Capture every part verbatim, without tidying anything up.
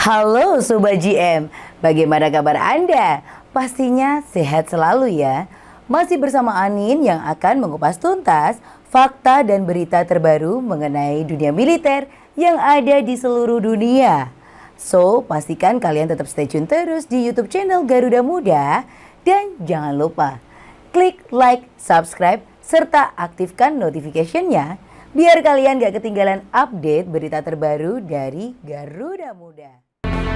Halo Sobat G M, bagaimana kabar Anda? Pastinya sehat selalu ya. Masih bersama Anin yang akan mengupas tuntas fakta dan berita terbaru mengenai dunia militer yang ada di seluruh dunia. So, pastikan kalian tetap stay tune terus di YouTube channel Garuda Muda. Dan jangan lupa klik like, subscribe, serta aktifkan notification-nya biar kalian gak ketinggalan update berita terbaru dari Garuda Muda.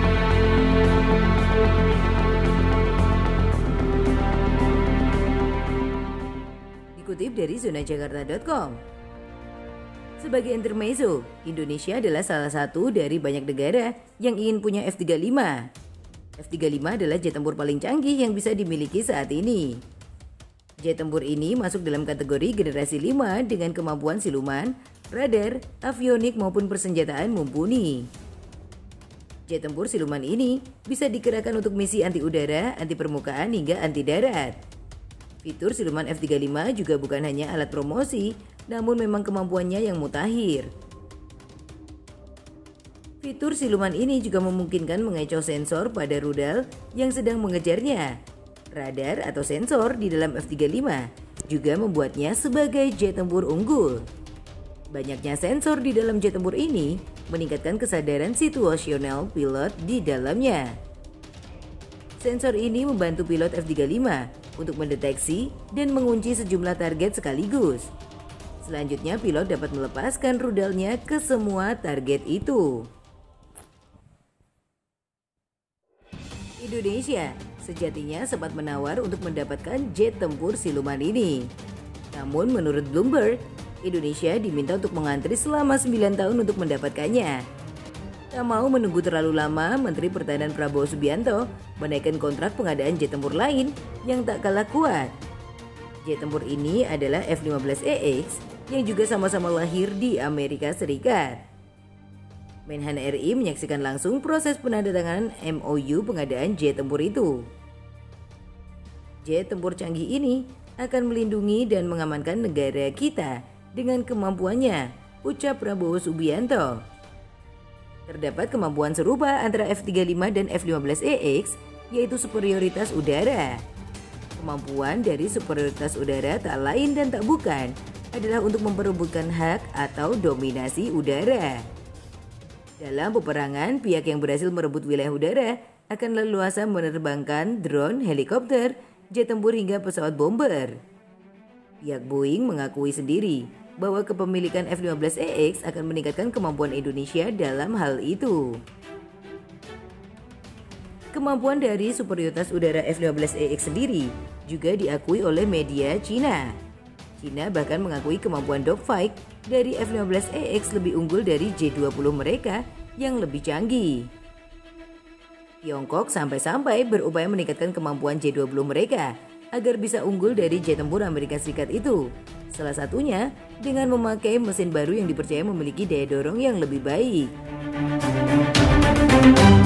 Dikutip dari zona jakarta titik com. Sebagai intermezzo, Indonesia adalah salah satu dari banyak negara yang ingin punya F tiga puluh lima. F tiga puluh lima adalah jet tempur paling canggih yang bisa dimiliki saat ini. Jet tempur ini masuk dalam kategori generasi lima dengan kemampuan siluman, radar, avionik maupun persenjataan mumpuni. Jet tempur siluman ini bisa dikerahkan untuk misi anti udara, anti permukaan hingga anti darat. Fitur siluman F tiga puluh lima juga bukan hanya alat promosi, namun memang kemampuannya yang mutakhir. Fitur siluman ini juga memungkinkan mengecoh sensor pada rudal yang sedang mengejarnya. Radar atau sensor di dalam F tiga puluh lima juga membuatnya sebagai jet tempur unggul. Banyaknya sensor di dalam jet tempur ini meningkatkan kesadaran situasional pilot di dalamnya. Sensor ini membantu pilot F tiga puluh lima untuk mendeteksi dan mengunci sejumlah target sekaligus. Selanjutnya pilot dapat melepaskan rudalnya ke semua target itu. Indonesia sejatinya sempat menawar untuk mendapatkan jet tempur siluman ini. Namun menurut Bloomberg, Indonesia diminta untuk mengantri selama sembilan tahun untuk mendapatkannya. Tak mau menunggu terlalu lama, Menteri Pertahanan Prabowo Subianto menaikkan kontrak pengadaan jet tempur lain yang tak kalah kuat. Jet tempur ini adalah F lima belas E X yang juga sama-sama lahir di Amerika Serikat. Menhan R I menyaksikan langsung proses penandatanganan M O U pengadaan jet tempur itu. Jet tempur canggih ini akan melindungi dan mengamankan negara kita dengan kemampuannya, ucap Prabowo Subianto. Terdapat kemampuan serupa antara F tiga puluh lima dan F lima belas E X, yaitu superioritas udara. Kemampuan dari superioritas udara tak lain dan tak bukan adalah untuk memperebutkan hak atau dominasi udara. Dalam peperangan, pihak yang berhasil merebut wilayah udara akan leluasa menerbangkan drone, helikopter, jet tempur hingga pesawat bomber. Pihak Boeing mengakui sendiri bahwa kepemilikan F lima belas E X akan meningkatkan kemampuan Indonesia dalam hal itu. Kemampuan dari superioritas udara F lima belas E X sendiri juga diakui oleh media Cina. Cina bahkan mengakui kemampuan dogfight dari F lima belas E X lebih unggul dari J dua puluh mereka yang lebih canggih. Tiongkok sampai-sampai berupaya meningkatkan kemampuan J dua puluh mereka agar bisa unggul dari jet tempur Amerika Serikat itu. Salah satunya dengan memakai mesin baru yang dipercaya memiliki daya dorong yang lebih baik.